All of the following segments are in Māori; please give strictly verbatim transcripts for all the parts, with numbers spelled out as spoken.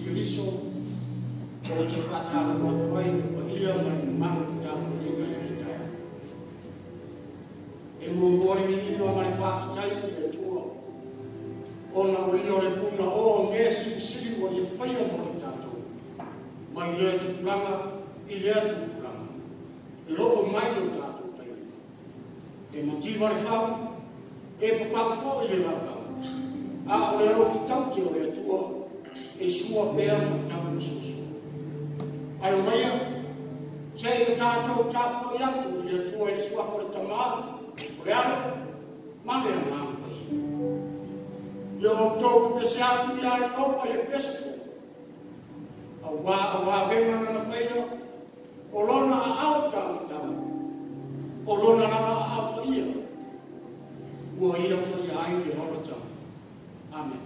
Liso, o te whakaro whakai, o ia mani maru tāku ringa e tai. E mua mori ki ino mani whaafitai e tua. Ona o io le puna o nge siri siri o i whaia mori tātou. Mai lea tu kulanga, i lea tu kulanga. E o mai o tātou tai. E motiva le whau, e papapfo i le whau. A o le rofi tauti o le tua, e sua pēr ma tātou susu. Ai o maia, se e tātou tātou i atu, i le tua e le sua kore tamāra, o le ano, mame a māma pai. I o tōku pese atu i ai au, ai le pese fō. A wā, a wā venga na whaia, o lona a au tāma tāma, o lona na a au ta ia, ua ia whaia ai le hora tāma. Amen.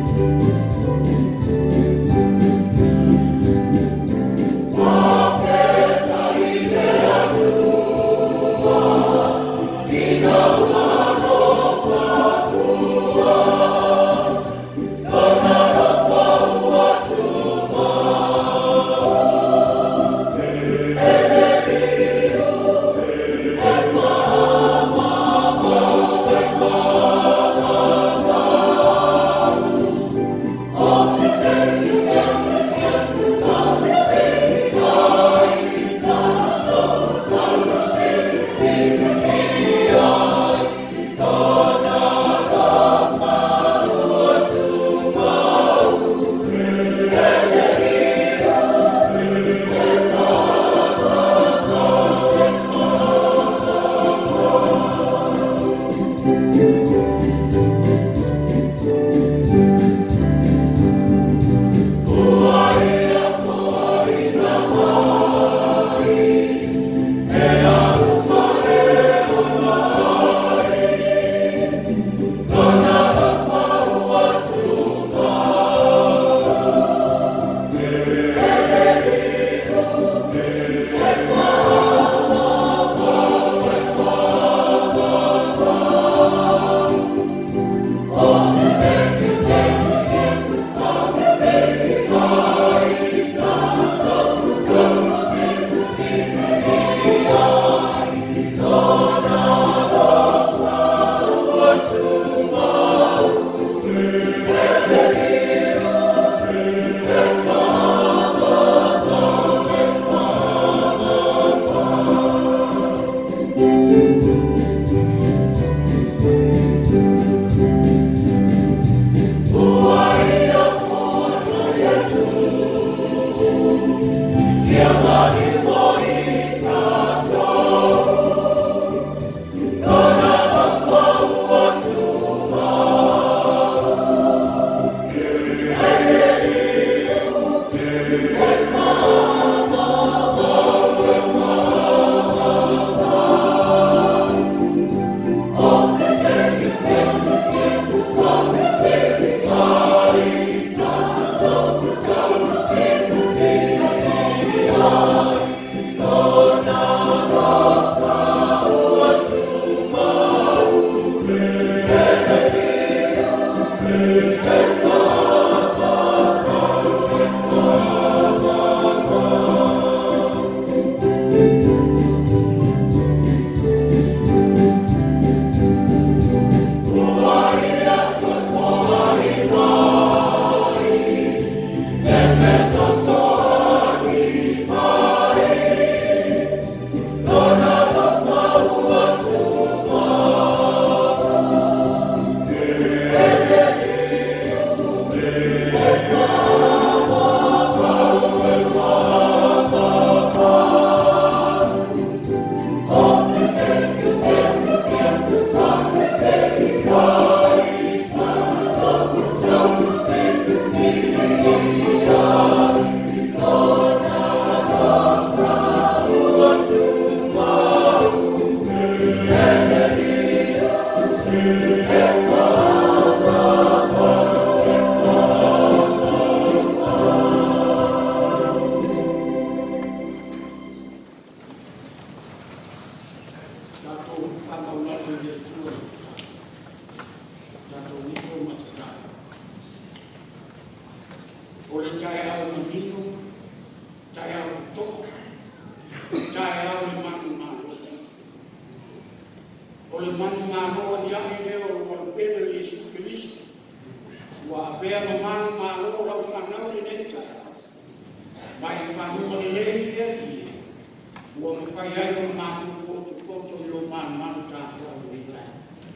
Okay. whamaunatu i le tua. Tato wiko matatai. O le tae au manino, tae au toko, tae au le manu manu. O le manu manu a niangi leo o walpele o Yesu Kiristo. Wa avea ma manu manu o lau whanau le netai. Mai whanuma le lei le li. Wa me whai ai o manu koto koto i lo manu manu tātua o le netai.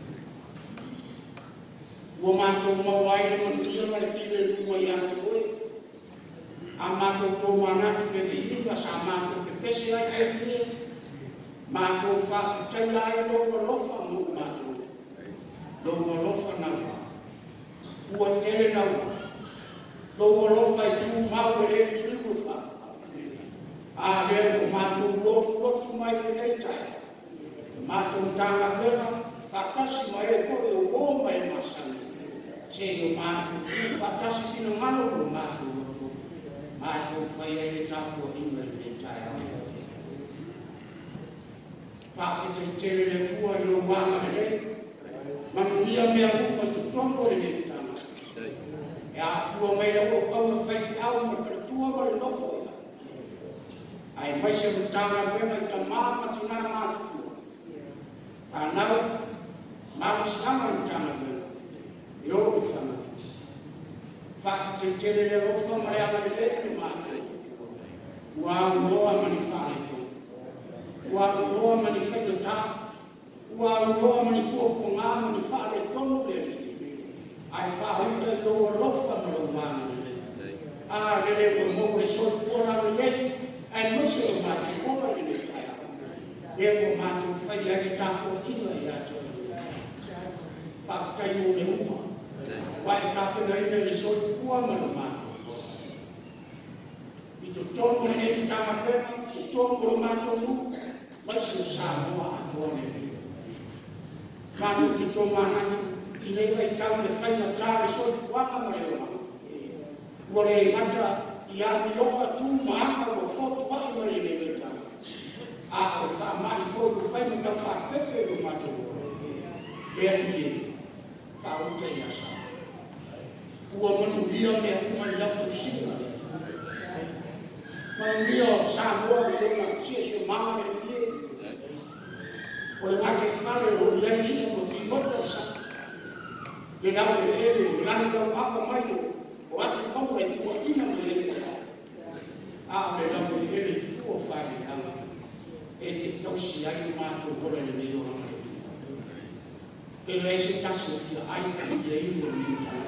Wa mātou mawai le manuia ma le while luma i ate oe. A mātou tō manatu le le iwa sa mātou ke pese ai ke lia. Mātou whaafitai ai loa lofa mo mātou. Loa lofa nau. Ua tele nau. Loa lofa i tū mau e le limu wha. A lea o mātou lotu lotu mai le leitai. Mātou tanga pera, whakasi mai e kore o o mai masani. Se o mātou tū whakasi kino ngano o mātou lotu. Mātou whai e le tāpua inga le leitai au. Whaafitai tere le tua i lo wanga le lei. Manuia mea rupa i tutongo le le tana. E a fua mai le o au na whaifi au ma le tua ma le nofo ia. Ai mai se mutanga mena i ta māma tina mātutua. Whanau, māma sinama mutanga mena. I ori whanau. Whaafitai tere le rofa ma le ama le le le mātai. Ua au noa mani whare tō. Ua loa mani whaio tā, ua loa mani kōko ngā mani whaare tono le li. Ai whaahuta i loa lofa ma lo wāna le. A le le o mo le soi kōna le le, ai mose o mātai kōna le le tai au. Le o mātou whaia ki tāko inga i ato. Whaahutai o le uma. Wai tāko na ina le soi kua ma lo mātou. I to tono le ne ki tāma pēma, i tono lo mātou mu. Mai se samoa atoa le lia. Mātu te tō mānatu, i nei wai tau le whaina tā le soi fuanga ma le oa. Ua le mata i ami oa tū maanga ua whotu wai ma le lewe tau. A o wha mai fōi o whaina tau wha whewhe o mata oa. Lea lie, wha uta i asa. Ua manu ia mea umani lau tu singa le. Manu ia Samoa i ona sia sio mama le lie. O le mate whare o iai ia o fi moto sa. Le lau e ele, le lani lau apa mai o, o atu maua i kua ina me ele. A le lau e ele i fua whare hanga. E te tausi ai o mātou kore le mei o ranga le tuka. Pero e se tasi o fia ai ka i e ino o minta.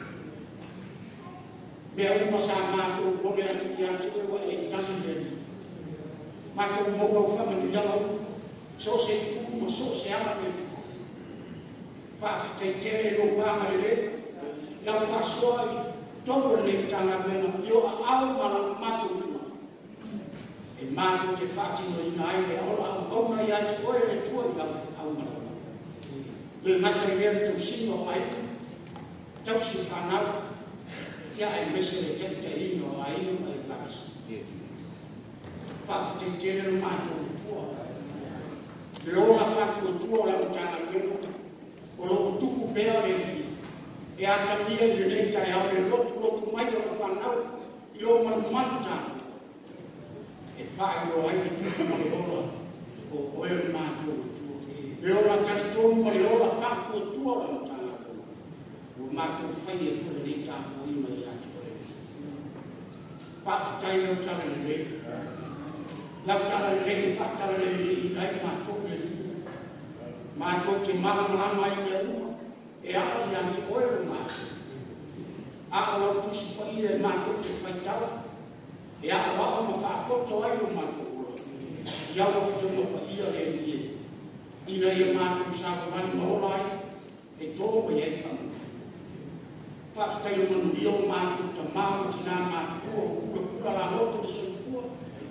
Mea uma sa mātou kore atu i atu e wa e tani le ni. Mātou moga o whamanu yangau. So se kuma so se ama le whaafitai tere no wāma le le lau whaasoa i tono le tanga mena i o au mana matu ina e matu te whaatino ina ai le aola au auna i ati oe le tua i lau au mana le ngata i lere tau sino ai tau si whanau ia e mese le tete ino ai ino ai lapsi whaafitai tere no matu tua le ola fatu o tua o la utanga mena, o lo tuku pea le li, e atamia i le leitai au le lotu lotu mai o la whanau, i lo manu mantanga. E whai o ai i tuku ma le ola, o oe o mātu o tua. Le ola taritonu ma le ola fatu o tua o la utanga mena, o mātu whai e fure le tāpu o ima i atu o le li. Pāwhitai o tala le le, lau tala le le, whatala le le i nai mātu mātou te mahamalama i mea uma, e ala i ante oe o mātou. A lau tusi pa ia e mātou te whaitala, e a wao ma whaapoto ai o mātou ora. I awa whioma pa ia le lie. Ina i e mātou sa kumani maola ai, e tōma i ei whamu. Whaafitai o manu ia o mātou ta māma tina mātua o kula kula la hoto le soifua.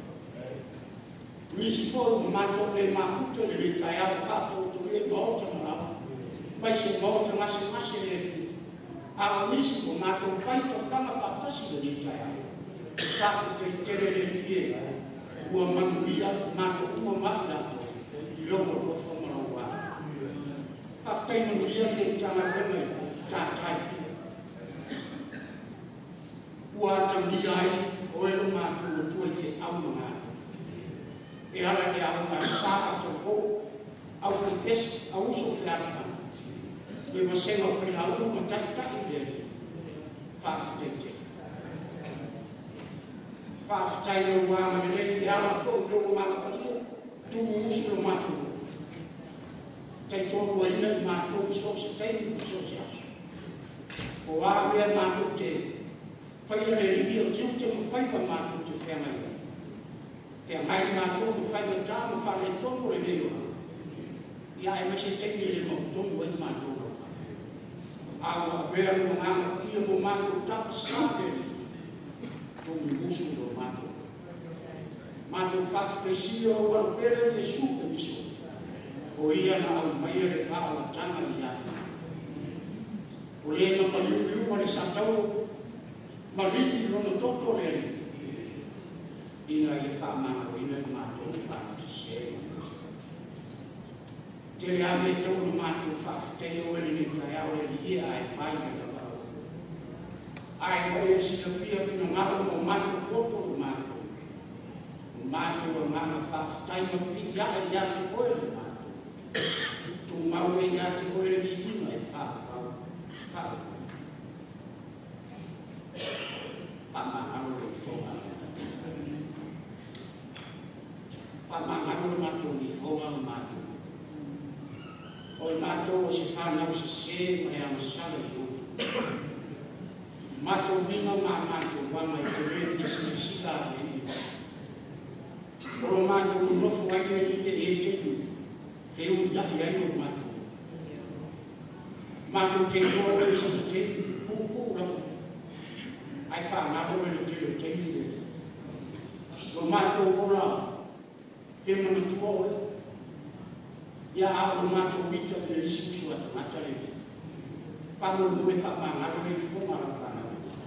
Nisi fōi o mātou le māhuta le le tai au whātou to le maota marama. Mai se maota ngase ngase le le. A nisi o mātou whaito kama whātasi le le tai au. Tāku te tere le le ie. Ua manu ia mātou uma mahi lato. I logo lo whamara wā. tanga pena ta tai ua tangi ai o e ma tu tu e fe au ma e ala ke au ma sa to ko au ke es au so fe ala le mo se no fe au ma ta ta le fa te te fa tai no wa ma le ya ma fo do ma ko tu musu ma tu tai to ko ina ma tu so se tai so se o wa me ma tu te fai le ri o tiu te fai pa ma tu te fe mai fe mai ma tu fai le ta ma fa le to ko le yo ya e ma se te ni le mo to mo ma tu a wa be a mo ma ki mo ma tu ta sa le to musu do ma tu ma tu fa te si o wa be le su ke ni so o ia na au mai le fa o tanga ni ya o le no pa liu liu ma le sa tau ma lini no no toto le ina ia fa ma o ina ma to fa se te le ame to no ma to fa te o le ni ta ya o le ia ai pai na ka ai o ia si no pia no ma no ma to toto no ma to ma to no ma fa tai no pi ya ya to o le ma tu mau e ya te koe ni ina e wha wha pamahano le whonga pamahano le mato ni whonga le mato o i mato o se whanau se se ma e ama sala i o mato mima ma mato wama i te reo ni sila sila e o lo mato o nofo ai e e te ni feu ya ya no mato mato te ko le se te pu pu la ai fa na ko le te le te ni lo mato ko la e mo tu ko ya a lo mato vita le si su ata mata le fa mo mo fa ma na ko le fo ma la fa na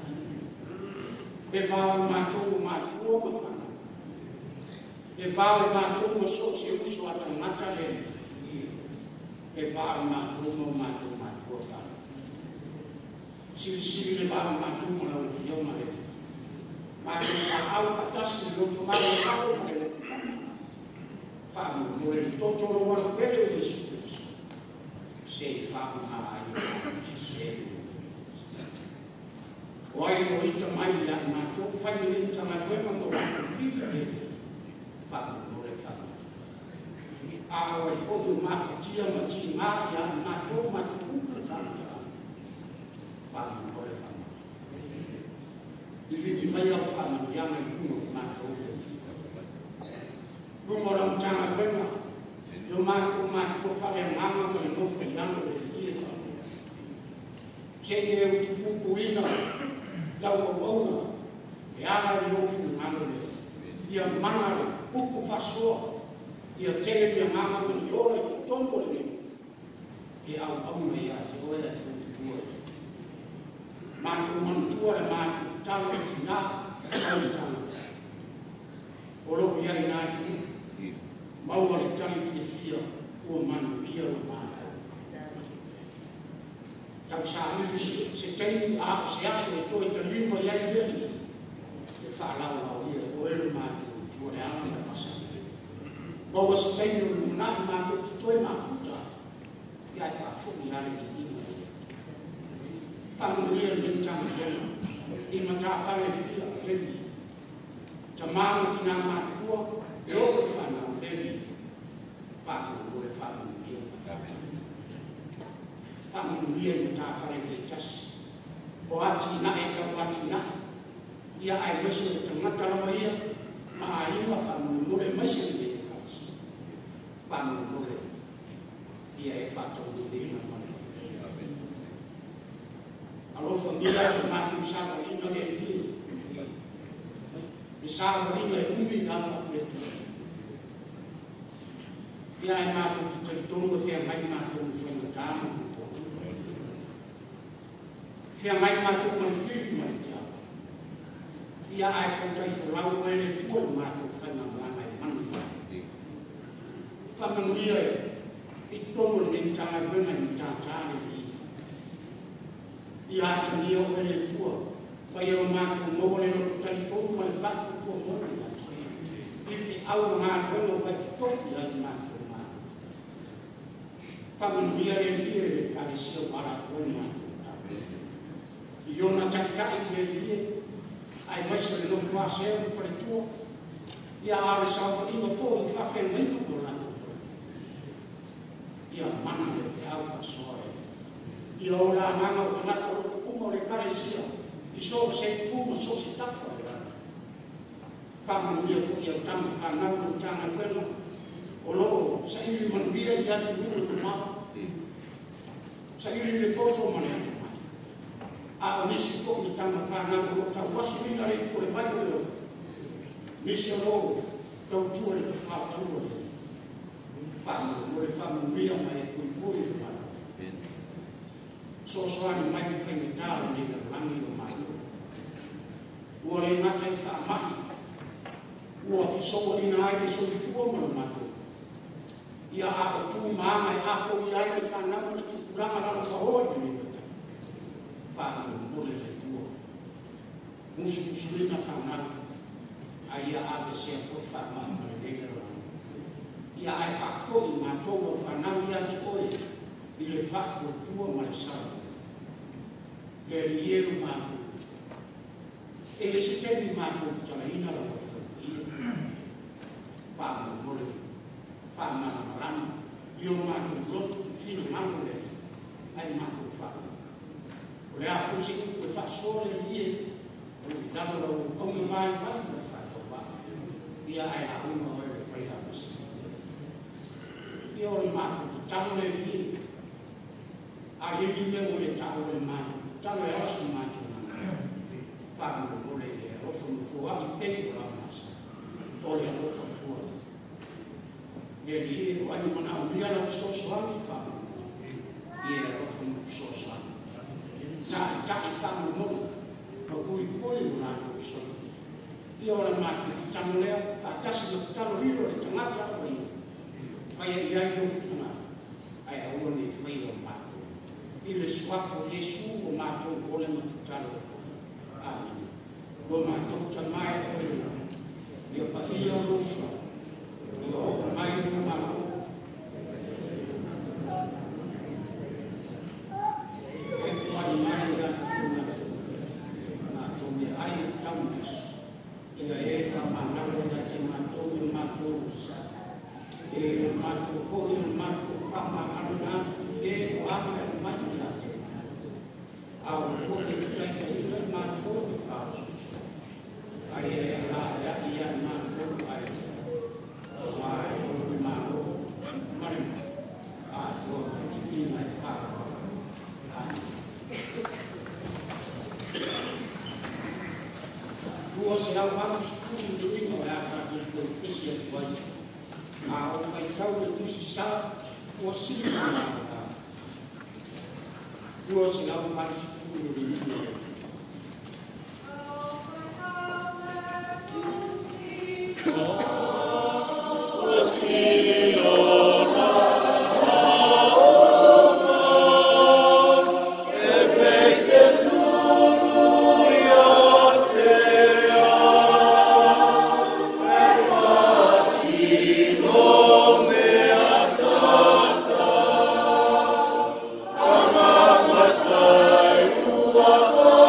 e va mato mato ma fa na e va mato mo so se su ata mata le e va ma tu no ma tu ma tu fa si si le va ma tu mo la fio ma le ma ma au fa tas lo tu ma le fa le fa mo mo le to to lo mo pe le si se fa ma ai si se oi oi to mai la ma tu fa le ta ma le ma mo fi le fa mo le fa a o e fo do ma tia ma ti ma ya ma to ma tu ku fa fa mo le fa ili di mai au fa ma ya ma ku ma to lu mo la ta ma be ma yo ma ku ma tu fa le ma ma mo no fa ya no le di fa che ne u tu ku ina la o o ya ma no fu ma no le ya ma na ku ku fa so ia tele ia mama ko ni ora to tombo le e au au na ia te oe fu tu ma tu man tu ora ma tu talo ti na au talo oro ia ina tu ma o le tali fi fi o man ia o ma ta sa ni se tem a se a se to te limo ia ia e fa la o ia o e ma tu tu ora ana ma sa o was taino na ma to to ma futa ya fa fu ya le ni ni fa mo ia ni tang de i ma ta fa le fi le ni ta ma ti na ma to e o fa na le ni fa mo le fa mo ia fa mo ia ni ta fa le te tas o ati na e ka ati na ia ai mo se te mata la ia ma ai ma fa mo le ma se Pano mole ia e fatto di dino mole allo fondila ma tu sa di no le di mi sa di no e umi na ma preto ia e ma tu te tongo fe mai ma tu fe no tamo fe mai ma tu mo fi ma ta ia ai tu te fu la o le tu ma tu fe na ma mai man Famanuia e tomo ni tanga bena ni tata ni i ata ni o ele tua mai o matu mo le no tali to ma le fatu to mo le atu i fi au matu no ka to fi ai matu ma famin dia le dia le ka si o para to matu i ona tata i le dia ai mai se no fa se o fa tu ia ale sa fa i no fo i fa fe mai ko la to ia mana le au fa so i o la mana o tana ko to mo le ka sia i so se tu mo so se ta fa fa ma ia fo ia tama fa na o tanga pelo o lo sa i man dia ia tu no ma sa i le ko to ma a o nisi ko ni tama fa na ko ta wasu ni na le ko le mai ko nisi lo to tu le fa tu le fa mo le fa mo ia mai ko ko le ma so so ani mai fa ni ta ni le langi lo mai o le mata i fa mai o fi so ina ai so fu mo ma to ia a tu ma mai a ko ia i fa na ko tu ra ma na ko ho ni fa mo le le tu musu musu na fa na ai a be se fo fa ma ma le le ia ai fa fo i ma to lo fa na ia ti oi i le fa tu tu ma le sa le riero ma tu e le se te ma tu ta ina la fa mo le fa ma ma ran io ma tu lo tu fino ma le ai ma tu fa o le a fu se ku fa so le rie o da lo o mi mai mai fa to ba ia ai a uno e le fa ta io ma tu ta le rie a ye ni me o le ta o le ma ta le ala su ma tu fa mo le o fu fu a i pe la ma o le o fu fu le rie o ai mana o dia la so so ani fa ia o fu so so ta ta fa mo mo no pui pui na so io la ma tu ta mo le fa ta si ta lo lilo le tanga ta o i fa ia ia no fu na ai a o ni fa ia ma i le swafo Yesu o ma to o le ma ta lo amen lo ma to ta mai o le io pa ia lo so io mai no ma lo Now, vamos fundo de ignorar para que o peixe é forte. A o fai tal de tu se sabe o se não. O sinal vamos fundo de ignorar. Oh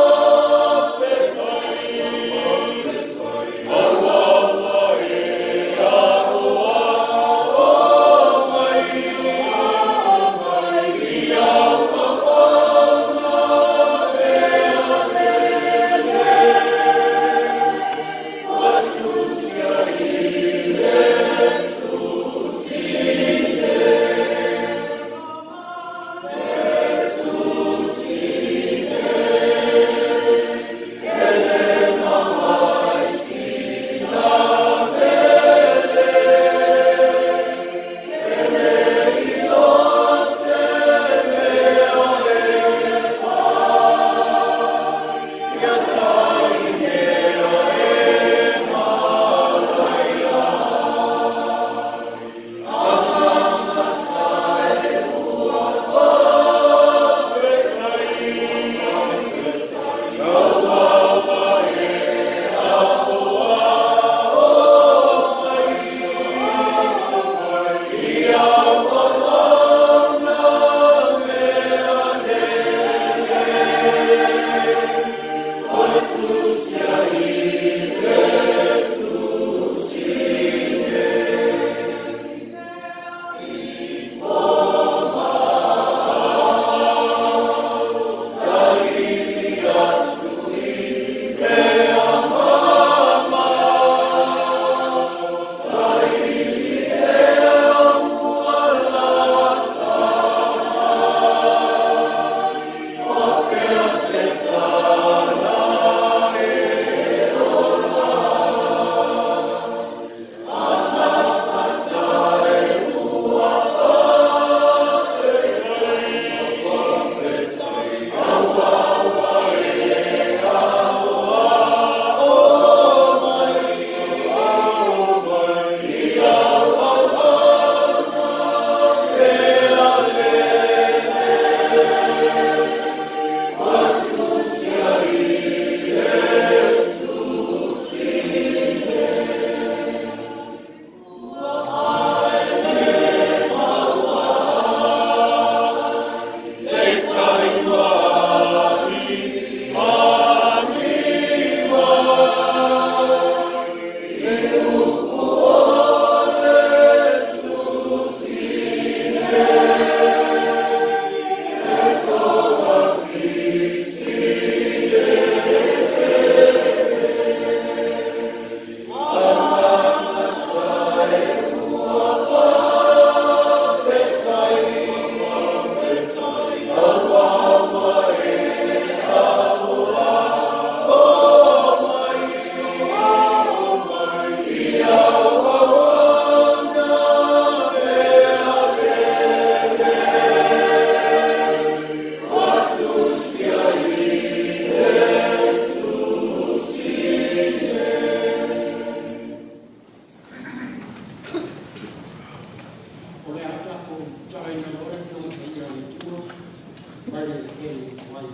mai le kele tuai.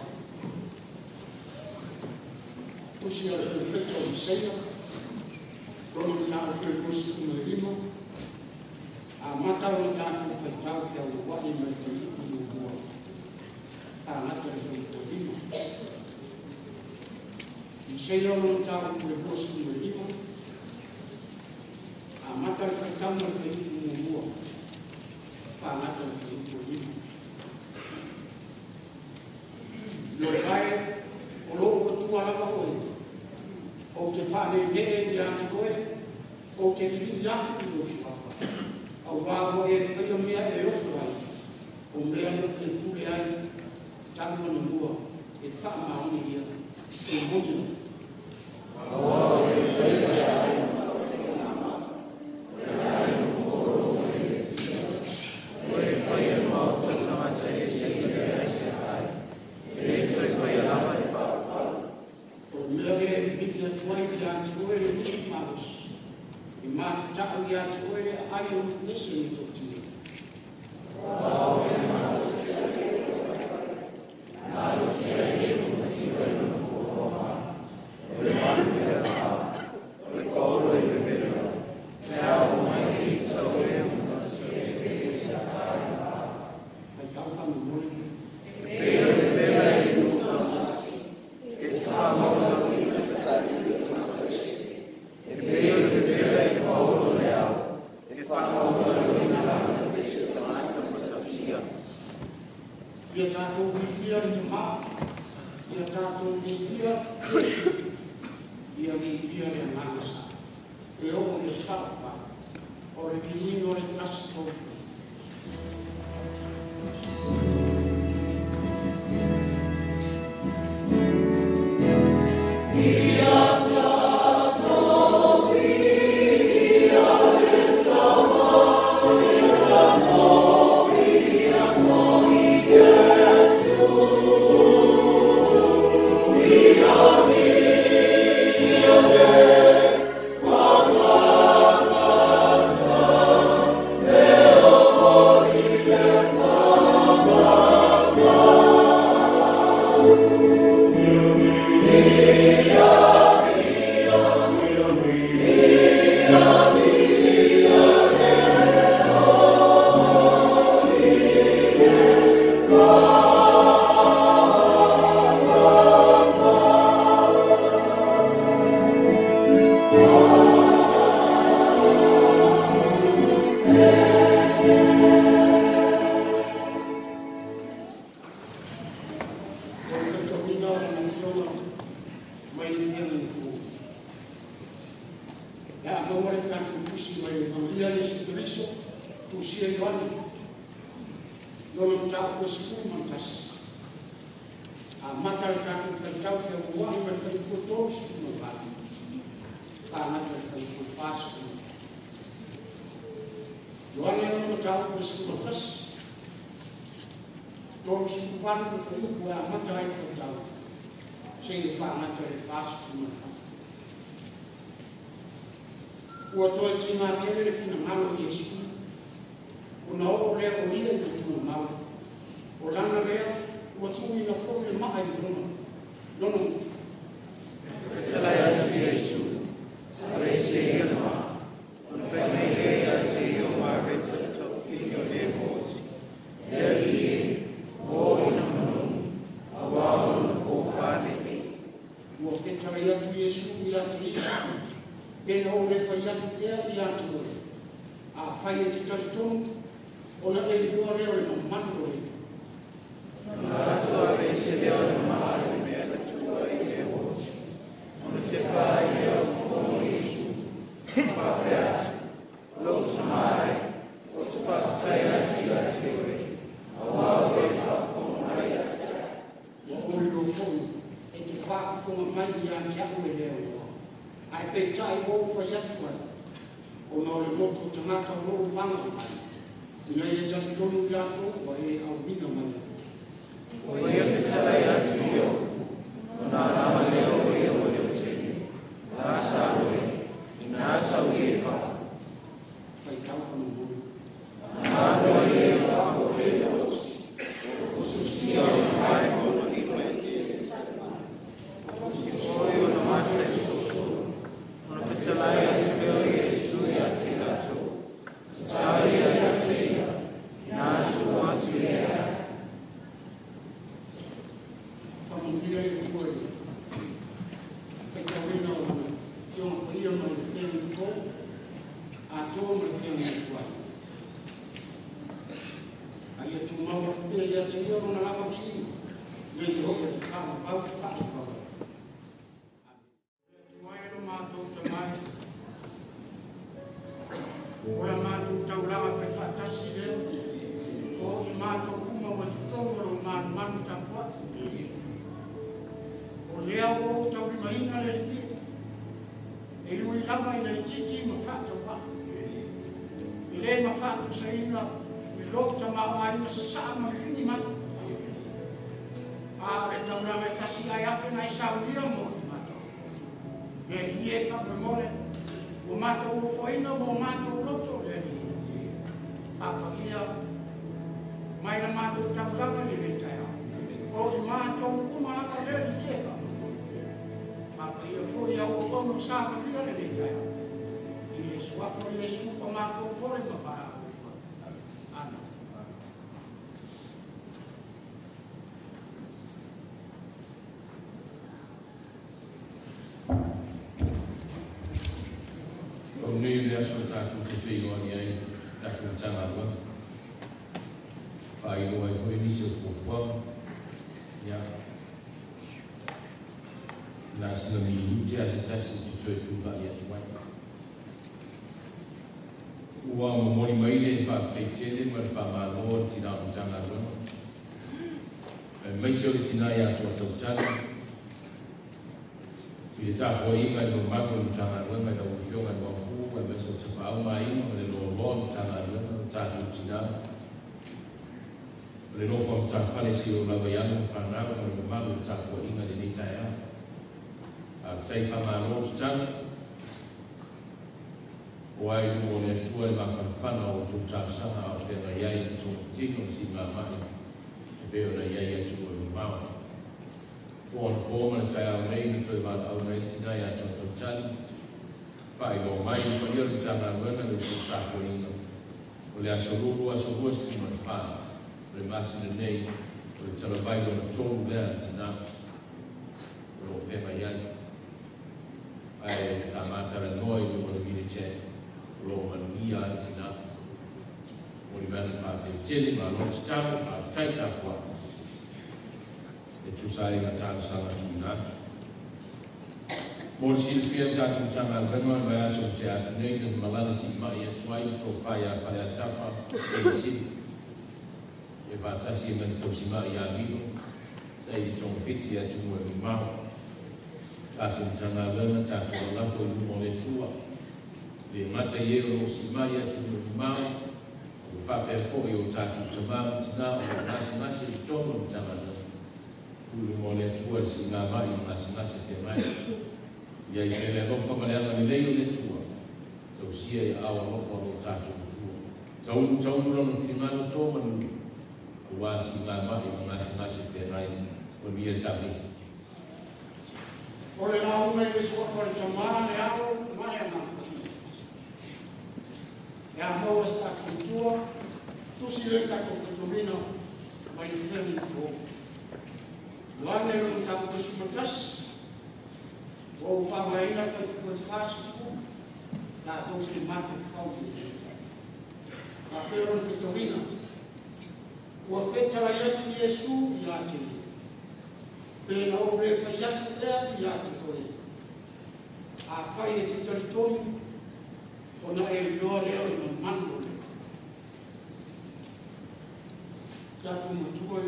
Tusi ala prefeito o Miseia, dono ni tāu kere kosi kuma lima, a matau ni tāu whaitau whia uwai mai whaiku ni ua. Tā ngata le whaito lima. Miseia dono ni tāu kere kosi kuma lima, a matau le whaitau mai whaiku ni ua. Tā ngata le whaito lima. Yo kai, o loo tua lava oi, o te whane nee ni atu koe, o te hini atu ki o suafa. Au wāmo e whaia mea e ofu ai, o mea no e pule ai, tangu na mua, e wha maoni ia, e moni. Awa e whaia ai, Amen. pe ia te ia ona la ki le i ho ke ka ma pa ka i pa mai no ma to te mai o la ma to tau la ma pe fa ta si le o i ma to kuma wa tu tongo ro ma man ta pa o le o tau i mai na le ni e lui lava i nei titi ma fa ta pa i le ma fa tu sai na lota mawai ma sa sa ma ni ma a re tau na me tasi ai afe na i sa unia mo i mato me i e fa premone o mato o foina mo mato o loto le ni fa pa kia mai na mato tau langa ni le tai o i mato o ma langa le ni e fa pa pa ia foi a o ono sa pa kia le le tai i le suafo i le su pa mato o pore ma para Nei le ascoltato che figo ni ai da contana lo fai lo ai foi inizio fu fu ya la snomi ya se tasi di tu tu va ya tu va uomo mori mai le fa te tele ma fa ma lo ti da contana lo e mai se ti na ya tu tu tana il ta poi ma lo ma contana lo ma da un fiume no e me so te pau mai le lo lo tana le ta tu tina le no fo ta fale si o la vai ano fa na ko le ma lo ta ko inga de ni ta ya a tai fa ma lo tana o ai mo le tu e ma fa fa na o tu ta sa na o te na ya i tu ti ko si ma ma e be o na ya ya tu o ma o o ma ta ya nei tu va au nei tina ya tu tu tani fai lo mai pa io le tana buona le sta correndo o le assoluro assoluro sti ma fa le masse de nei o le tana vai lo tonu le tina lo fe mai ai ai sa mata le noi lo le vini c'è lo mania tina o le bene fa te tele ma lo sta fa tai ta qua e tu sai la tana sana tu Mor si fia da tu tanga rema vai aso te atu nei des malana si mai e tuai to faia para a tapa e si e va tasi men to si mai a vivo sai di ton fiti a tu e ma ta tu tanga rema ta tu la fo i mo le tua le mata ye o si mai a tu e ma o fa per fo io ta tu tama tina o nasi nasi to mo tanga tu mo le tua si na mai nasi nasi te mai ia i pele lofa maleanga ni leo le tua tau sia i awa lofa lo tātou tua tau tau nura no whiringano tō manu a wāsi ngā mai o ngāsi ngāsi whenai o mia sabi o le nā umei le sua whare tamā le ao mai a ngā e a maua sta tua tusi le kako whatumina mai ni whiri ko luane no mtako kesu matasi o fa mai na fa ko fácil ta to que mata falta a pero no fitovina o feita la yetu Yesu yate pe na o re fa yatu e yate ko a fa ye te toliton o na e lo le o na mando ta tu mutuo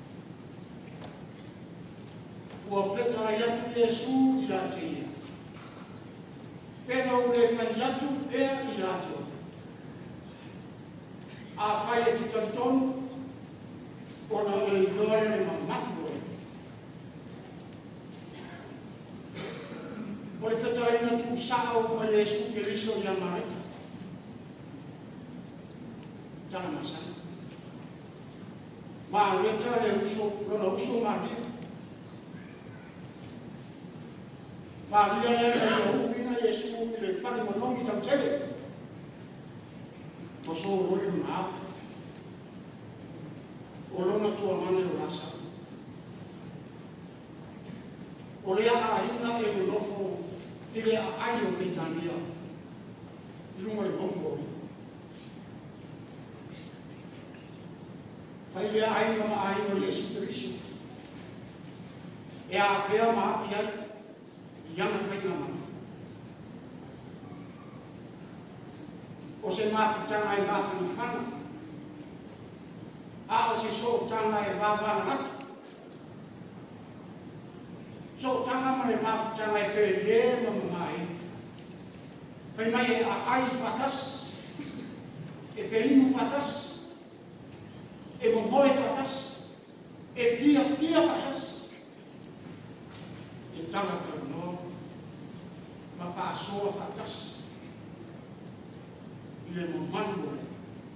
o feta la yatu Yesu yate ia. Pena o re fa yatu e yate. A fai e titaliton o na e idore le mamando. O le feta la yatu sao o Yesu ke riso ya marita. Tana masana. Ma leta le uso, lona uso mandi. Maria le le uina Yesu le fani monongi tamtele. Toso roi na. Olona tua mane o rasa. Olea a ina e monofo ile a ayo Britania. Lungo le bongo. Fai i le ai ma ai o Yesu Kristo. E a fea ma api ai, i ana whainga mana. O se mawhitanga e mawhani whana. A o se so tanga e wawana atu. So tanga ma le mawhitanga e pe le ma mai. Whai mai e a ai whakas, e whiinu whakas, e momoe whakas, e fia fia whakas, e tangata no, ma whaasoa whakas, i le momanu e.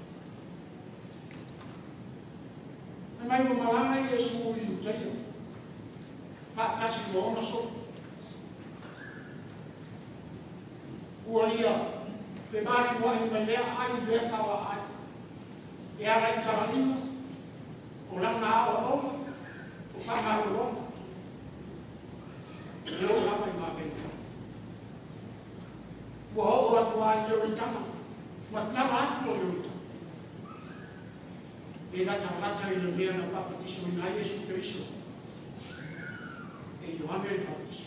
E mai o malanga i e suu i uteia, whaakasi mo ona so. Ua ia, pe mari mua i mai lea ai lea whawa ai. E ara i taranima, o lana awa oma, o whamaro oma. E o lama i maa benga. Ua ho atu a leo i tama, ua tama atu o leo i tama. E lata lata i le mea na papatiso i na Yesu Kristo. E Ioane le papatiso.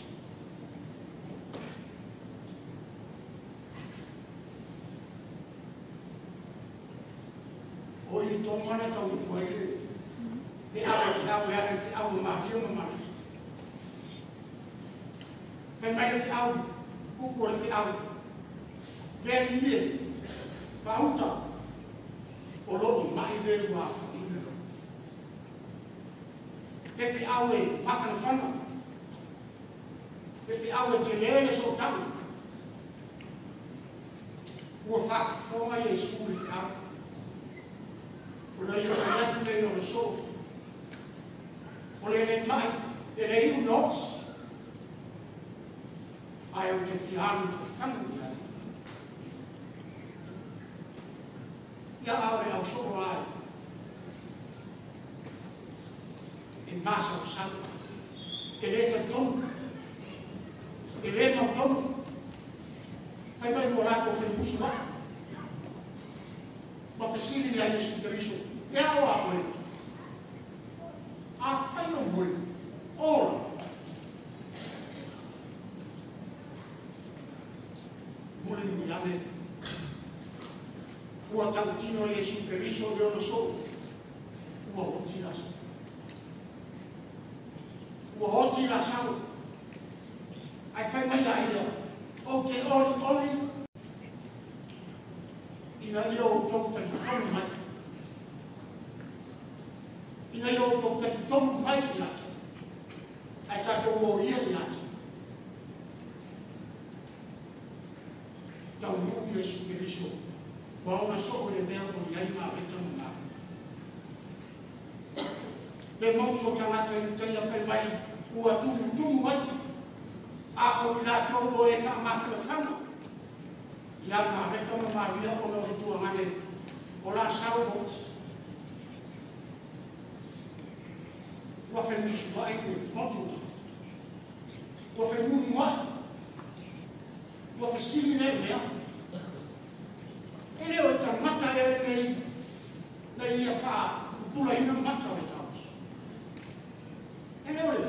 O i tō mana tau i koe le. Le awe ki awe awe ki awe mahi o mamari. Whai mai le ki awe, uko le ki awe. Le ni ie, whauta, o loo mai le ua whaine lo. Le ki awe makana whana. Le ki awe te lele so tau. Ua whakawhonga Yesu le ki awe. Ona ia whaiatu nei o le so. O le le mai, e le iu nots. Ai o te whianu whanu ai. Ia aore au soro ai. E masa o sanu. E le te tonu. E le mau tonu. Whai mai no lato whi musu lai. Ma whasiri a Yesu Kristo. E au a koe. A whaino koe. Ora. Mule mi ane. Ua tau tino Yesu Kristo leo no so. Ua hoti rasa. Ua hoti rasa. Ai whai mai a ia. O te oli oli. Ina ia o tau tatu tonu mai. Ina ia o tau tatu tonu mai i ate. Ai tatou o ia i ate. Tau nuu Yesu Kristo. Wa ona soko le mea o iai maa reta mga. Le mautu o tangata i teia whai mai ua tumu tumu mai. A o ina tau o e wha mafila whana. Ia ngā reka ma maria o na rotua ngane o la saurot. Ua whenmisu wa eku motuta. Ua whenmunu wa. Ua whesili ne mea. E leo e ta mata e nei nei ia wha upula ina mata o e taus. E leo leo.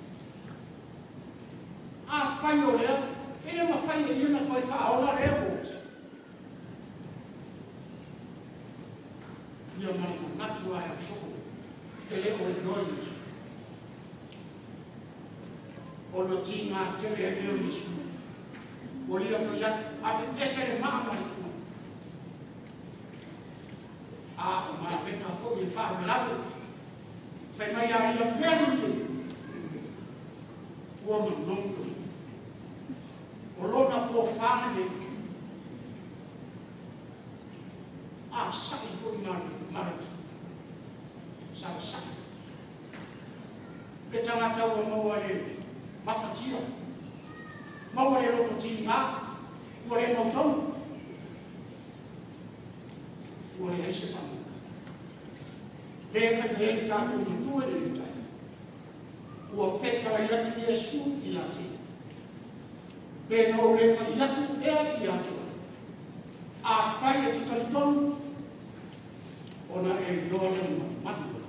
A whai o leo. E leo ma whai e ina toi wha aola leo. Ia mani ma natu ai au soko. E leo e noi Yesu. O no ti ngā tere e leo Yesu. O ia whai atu. A me ese le maa mai tu. A o ma peka fo i wha o lawe. Whai mai a ia pēru i. Ua ma nongo. O lona po whāne. A saki fo i ngāri marata. Sara saki. Le tangata ua maua le mawhatia. Maua le loko ti ngā. Ua le mautonu. Ua le heise whanu. Le whai e tātou na tua le le tai. Ua whekara i atu Yesu i ate. Le no le whai atu ea i ate. A whai e te taritonu. Ona e loa le manu.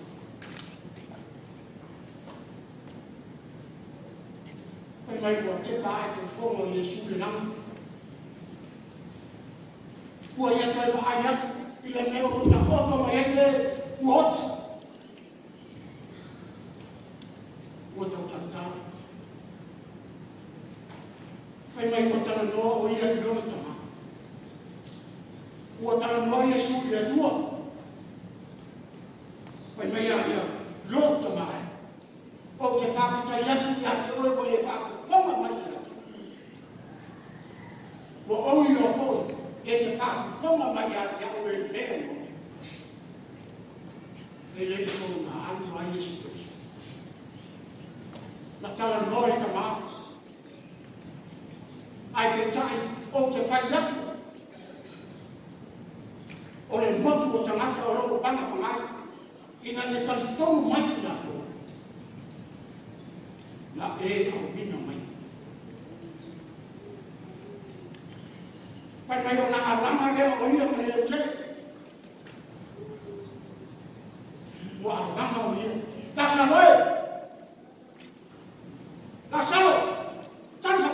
Whai mai kua te pae whi whongo Iesu le nang. Kua ia toi ma ai atu, i le mea o ta oto mai ai le uot. Ua tau tatara. Whai mai kua tala noa o ia i rona tama. Ua tala noa Iesu i le tua. Whai mai a ia lo tamae. O te whakita iatu i ate oe o e whakawhonga mai i ate. Wa oi o hoi, e te whakawhonga mai i ate a oe leo mo. E le iso na anu a Iesu Kristo. Na tala noi ka maa. Ai te tai o te whai atu. O le motu o tangata o loko panga pangai. Ina ne tali tonu mai i nato. La e au bina mai. Pai mai o na alama leo o ia ma leo te. Wa alama o ia. La saloe. La salo. Tanfa.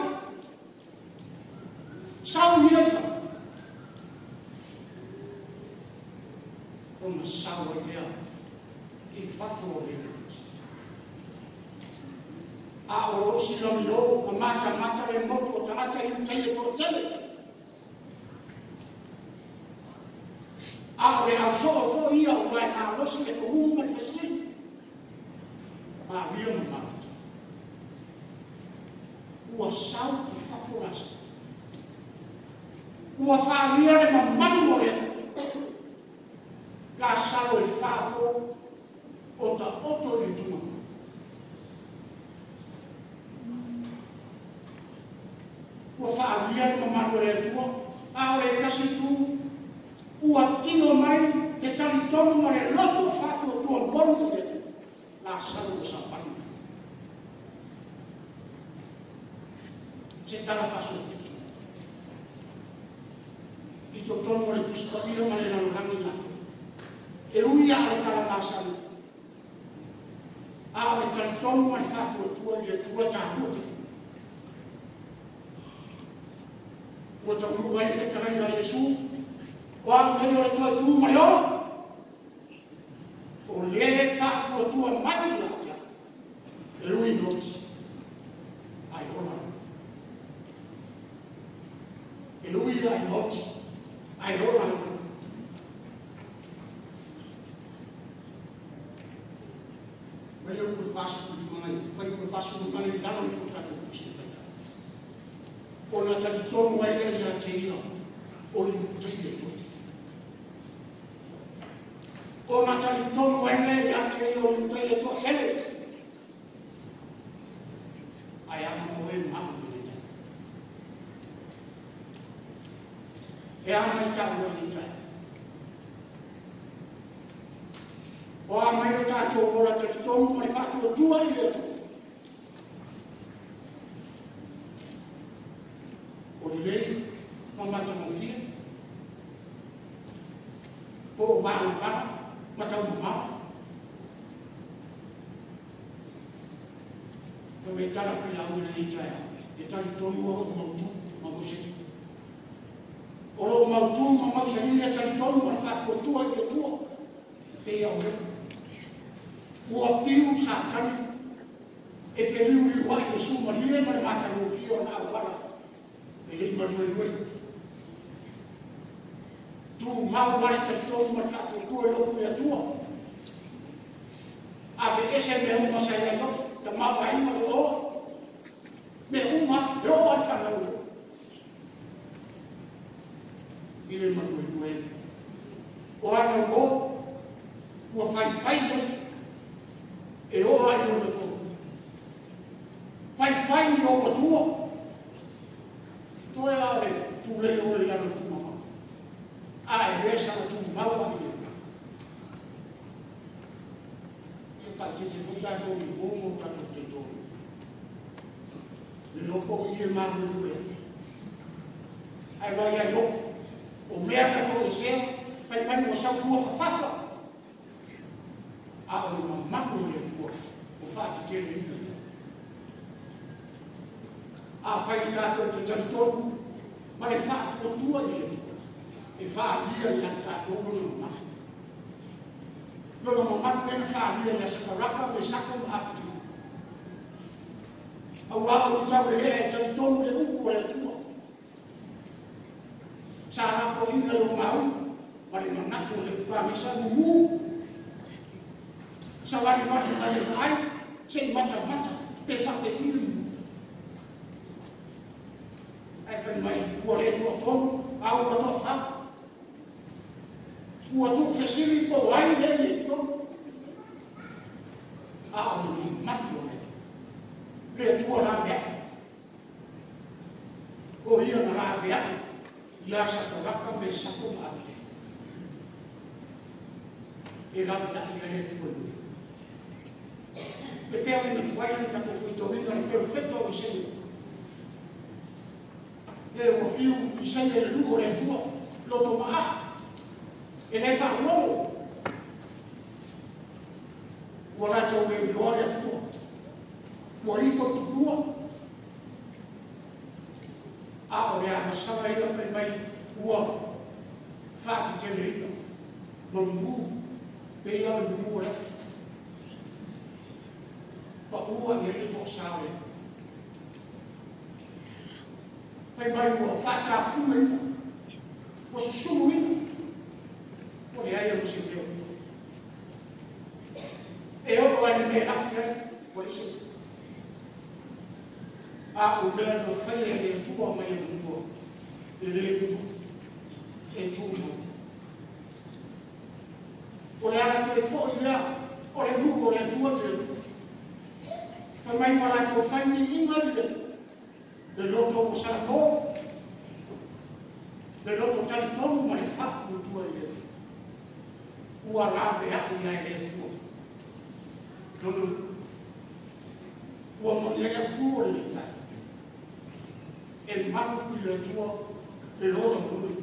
Sao mielfa. O ma sao o ia. I fafo o leo. A o si lo yo, ma mata mata le moto o tangata i utai to tele. A o le au so o fo ia o vai na lo si le ko un ma pesi. Ma via ma mata. Ua sau i fa forasa. Ua fa via le ma manu o le to. Ka salo i fa po o ta oto le tuma. Ua whaawia le mamano le atua, a o le kasi tu, ua tino mai, le tali tonu ma le loto whātua tua mbonu le tu, la salu o sapani. Se tala whaso pitu. I to tonu le tuspapira ma le nanurangi na. E uia o le tala māsani. A o le tali tonu ma le whātua tua le tua tāhuate. Ua tau nuu ai ke tarai na Iesu, wa mei o le tua tu mai o, o le whātua tua mai i atia, e ui noti, ai ona. E ui ai noti, ai ona. Mei o kue whasu i manai, whai kue whasu i manai, lana ni whutatu kusi. O na tali tonu ai e ia te ia, o i utei e tuti. O na tali tonu ai e ia te ia, o i utei e tuti hele. Ai ama o e mamu i te. E ama i tāu i te. O ama i o tātou o la tali tonu, o li whātua tua i le tuti. O lei, mamata mawhia. O vāna vāna, matau mamata. O me tala whila au na ni taia. E tali tonu o mautu, mamuse. O lo mautu, mamuse ni e tali tonu, ma whātua tua i e tua. Whea o refu. Ua whiu sa kani. E whiu i wai e suma lie, ma le mata no whio na au wala. E le ima rui rui. Tu mau wale te tonu ma tātou tua i oku le atua. A be ese me uma sa ia no, ta mau ai ma le oa. Me uma, le oa i whanau. I le ima rui rui. O ana o, ua whai whai rui. E oa i o le tonu. Whai whai i o le tua. Toe ale tu le o le lano tu mama. Ai resa o tu maua i le. E ka te te fuka to i bomo tato te to. Le loko i e mamu rue. Ai vai ai loko. O mea ka to i sea, fai mani o sau tua whawhafa. A o le mamaku le tua, o whati te le iwi. a whai tātou te taritonu, ma le wha atua tua i e tua, e wha alia i a tātou luna ma. Luna ma manu kena wha alia i a sakaraka me saka ma apti. Au ao ki tau e lea e taritonu le uku o le tua. Sa rafo inga lo mau, ma le manatu le pamisa mumu. Sa wani wani mai e ai, se mata mata, pe wha pe iru. Ai whai mai ua le tua tonu, au ua toa wha. Ua tu whesiri po wai le le tonu. Ao ni ki mati o le tua. Le tua la mea. O ia na la mea, ia sakaraka me sako maate. E la mea ia le tua lui. Le pea ni tuai ni tato fuito winga ni perfetto o sene. E o fiu i sene le lugo le tua, lo tomaa. E nei fa uomo. Ua la tau le iloa le tua. Ua ifo tukua. A o le amasama ia whai mai ua whaki tele ina. Lo mungu, pe ia le mungu le. Pa ua i ele tō sawe. Pai mai ua whaka funga ina. Ua susumu ina. O le aia mo se mea uto. E oko ai me afi ai, o le se. A o mea no whai e le tua mai e mungo. E le mungo. E tūma. O le ala te fo i lea. O le mungo le tua te le tua. Ka mai mara ko fai ni inga i le le loto o sa ko le loto tali tonu ma le fa ku tua i le ua la be a i ai le tua nono ua mo ia ia tua le kai e manu i le tua le lola munu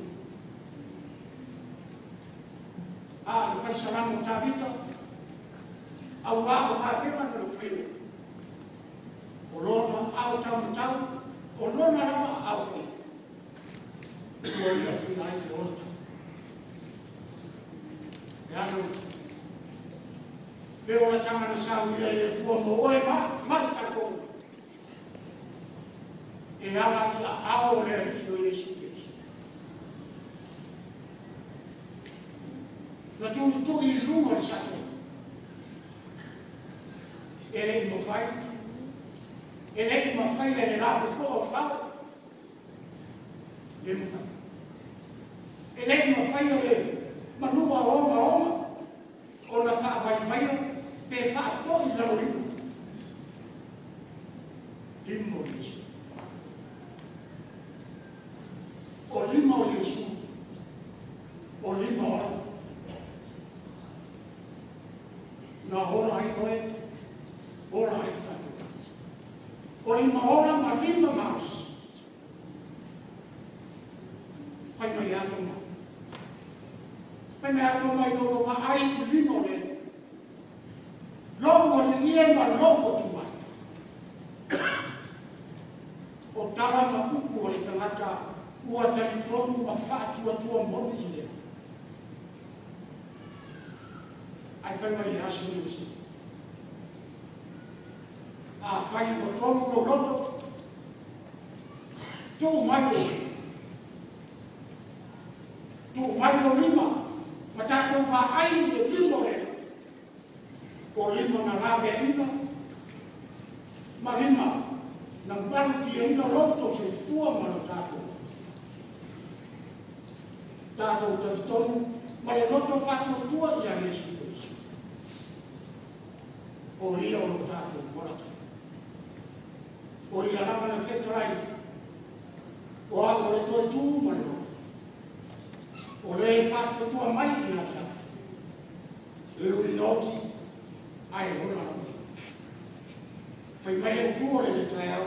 a le fai salamo ta vita au a o a pema no le fai o lona au tau tau, o lona rama au kei. Ua ia whina ai te ora tau. E anu, le ora tanga na sau ia i le tua mo oe ma, mai tako. E ala ia ao le rio Jesu Jesu. Na tu tu i runga le sato. E le i mo fai. E lei ma fai e le lapo po fa le ma e lei ma fai e le manua oma oma o na fa vai vai pe fa to i la limo limo Jesu o limo Jesu o limo ora na ora ai koe ora ai fa o lima ora ma lima maus. Fai mai ato ma. Fai mai ato mai no ma ai lima o lele. Longo le ie ma longo tu mai. O tala ma uku o le tangata ua tali tonu ma whātu atua mori i le. Ai fai mai asu ni usi. A fai o tonu no loto. Tu mai o. Tu mai o lima. Ma tātou ma ai le lima le. O lima na lawe ina. Ma lima. Na mbanu tia ina loto se fua ma no tātou. Tātou tali tonu. Ma le loto whātou tua i a Jesu Kristo. O ia o lo tātou morata. O ia lama na whetrai, o a o le toi tū mareo, o le whātua tua mai i ata, e ui noti, ai hona rami. Whai mai le tua le le tai au,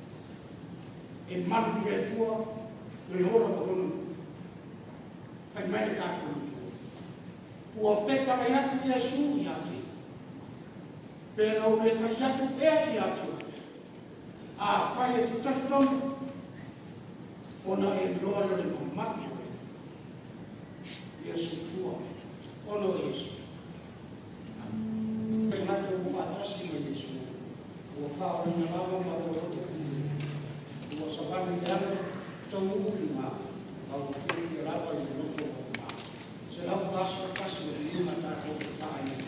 e manu le tua, le hona o honu. Whai mai le kātua le tua. Ua whetara i atu i asu i ati, pēna o le whai atu e i atu, a whai e tu tatitomu, ona e loa le mamaki o e. Yesu fua, ono Yesu. E ngate o whaatasi me Yesu, o whao ina lama ma o rote kuni, o sabani yane, tau uki maa, au furi e rapa i roto o maa. Se lau vaso kasi o lima tako o whaai.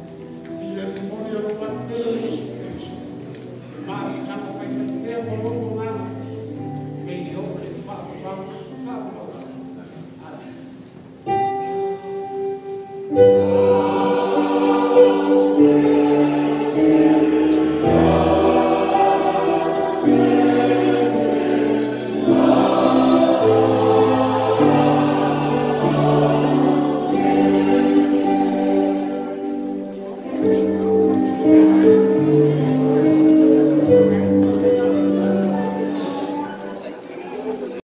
Yesu Kristo. Maana kama fanya leo